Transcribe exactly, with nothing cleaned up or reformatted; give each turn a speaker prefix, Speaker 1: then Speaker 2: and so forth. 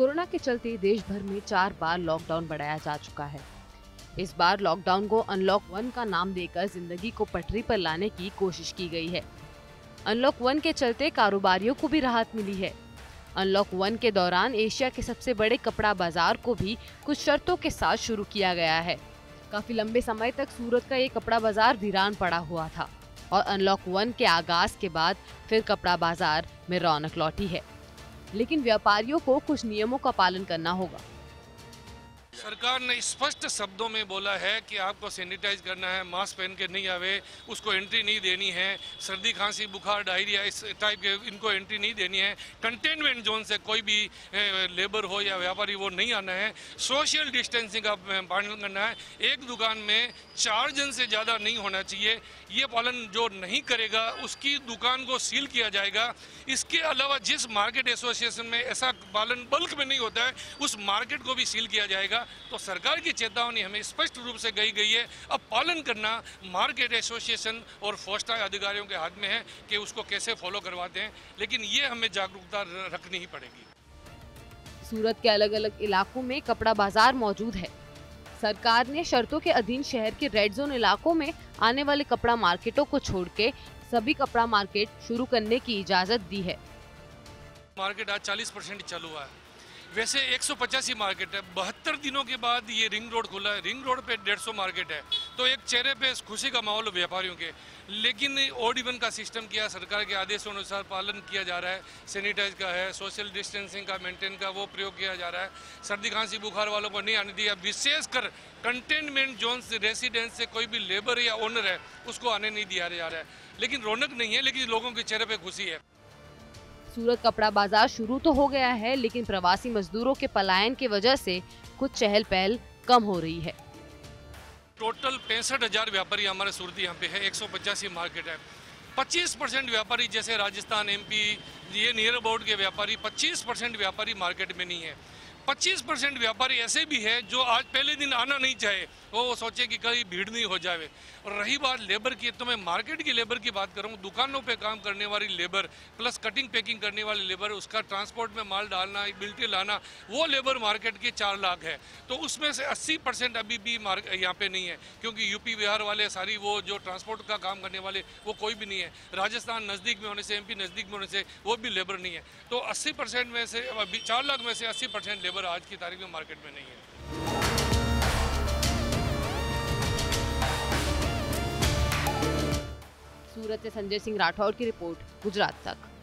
Speaker 1: Corona के चलते देश भर में चार बार लॉकडाउन बढ़ाया जा चुका है। इस बार लॉकडाउन को अनलॉक वन का नाम देकर जिंदगी को पटरी पर लाने की कोशिश की गई है। अनलॉक वन के चलते कारोबारियों को भी राहत मिली है। अनलॉक वन के दौरान एशिया के सबसे बड़े कपड़ा बाजार को भी कुछ शर्तों के साथ शुरू किया गया है। काफी लंबे समय तक सूरत का ये कपड़ा बाजार वीरान पड़ा हुआ था और अनलॉक वन के आगाज के बाद फिर कपड़ा बाजार में रौनक लौटी है, लेकिन व्यापारियों को कुछ नियमों का पालन करना होगा।
Speaker 2: सरकार ने स्पष्ट शब्दों में बोला है कि आपको सैनिटाइज करना है, मास्क पहन के नहीं आवे, उसको एंट्री नहीं देनी है। सर्दी खांसी बुखार डायरिया इस टाइप के इनको एंट्री नहीं देनी है। कंटेनमेंट जोन से कोई भी लेबर हो या व्यापारी वो नहीं आना है। सोशल डिस्टेंसिंग का पालन करना है। एक दुकान में चार जन से ज़्यादा नहीं होना चाहिए। ये पालन जो नहीं करेगा उसकी दुकान को सील किया जाएगा। इसके अलावा जिस मार्केट एसोसिएशन में ऐसा पालन बल्क में नहीं होता है उस मार्केट को भी सील किया जाएगा। तो सरकार की चेतावनी हमें स्पष्ट रूप से गई गई है। अब पालन करना मार्केट एसोसिएशन और फोस्टा अधिकारियों के हाथ में है कि उसको कैसे फॉलो करवाते हैं, लेकिन ये हमें जागरूकता रखनी ही पड़ेगी।
Speaker 1: सूरत के अलग अलग इलाकों में कपड़ा बाजार मौजूद है। सरकार ने शर्तों के अधीन शहर के रेड जोन इलाकों में आने वाले कपड़ा मार्केटों को छोड़ के सभी कपड़ा मार्केट शुरू करने की इजाजत दी है।
Speaker 2: मार्केट आज चालीस परसेंट चालू हुआ है। वैसे एक सौ पचासी मार्केट है। बहत्तर दिनों के बाद ये रिंग रोड खुला है। रिंग रोड पे डेढ़ सौ मार्केट है, तो एक चेहरे पे खुशी का माहौल व्यापारियों के। लेकिन ओड इवन का सिस्टम किया, सरकार के आदेशों अनुसार पालन किया जा रहा है। सैनिटाइज का है, सोशल डिस्टेंसिंग का, मेंटेन का वो प्रयोग किया जा रहा है। सर्दी खांसी बुखार वालों को नहीं आने दिया। विशेषकर कंटेनमेंट जोन से रेसिडेंस से कोई भी लेबर या ओनर है उसको आने नहीं दिया जा रहा है। लेकिन रौनक नहीं है, लेकिन लोगों के चेहरे पे खुशी है।
Speaker 1: सूरत कपड़ा बाजार शुरू तो हो गया है, लेकिन प्रवासी मजदूरों के पलायन की वजह से कुछ चहल पहल कम हो रही है।
Speaker 2: टोटल पैंसठ हजार व्यापारी हमारे सूरत यहाँ पे है। एक सौ पचासी मार्केट है। पच्चीस परसेंट व्यापारी जैसे राजस्थान, एमपी, ये नियर अबाउट के व्यापारी, पच्चीस परसेंट व्यापारी मार्केट में नहीं है। पच्चीस परसेंट व्यापारी ऐसे भी है जो आज पहले दिन आना नहीं चाहे, वो सोचे कि कहीं भीड़ नहीं हो जाए। और रही बात लेबर की, तो मैं मार्केट की लेबर की बात करूँ। दुकानों पे काम करने वाली लेबर प्लस कटिंग पैकिंग करने वाली लेबर, उसका ट्रांसपोर्ट में माल डालना, बिल्टी लाना, वो लेबर मार्केट के चार लाख है। तो उसमें से अस्सी परसेंट अभी भी यहाँ पे नहीं है, क्योंकि यूपी बिहार वाले सारी वो जो ट्रांसपोर्ट का काम करने वाले वो कोई भी नहीं है। राजस्थान नज़दीक में होने से, एमपी नज़दीक में होने से वो भी लेबर नहीं है। तो अस्सी परसेंट में से, चार लाख में से अस्सी परसेंट लेबर आज की तारीख में मार्केट में नहीं है।
Speaker 1: सूरत से संजय सिंह राठौर की रिपोर्ट, गुजरात तक।